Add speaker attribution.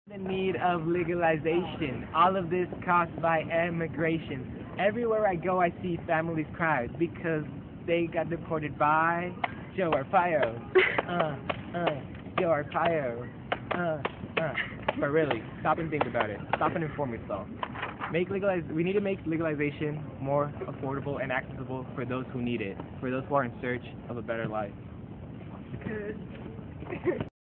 Speaker 1: The need of legalization. All of this caused by immigration. Everywhere I go, I see families cry because they got deported by Joe Arpaio. Joe Arpaio. But really, stop and think about it. Stop and inform yourself. We need to make legalization more affordable and accessible for those who need it, for those who are in search of a better life.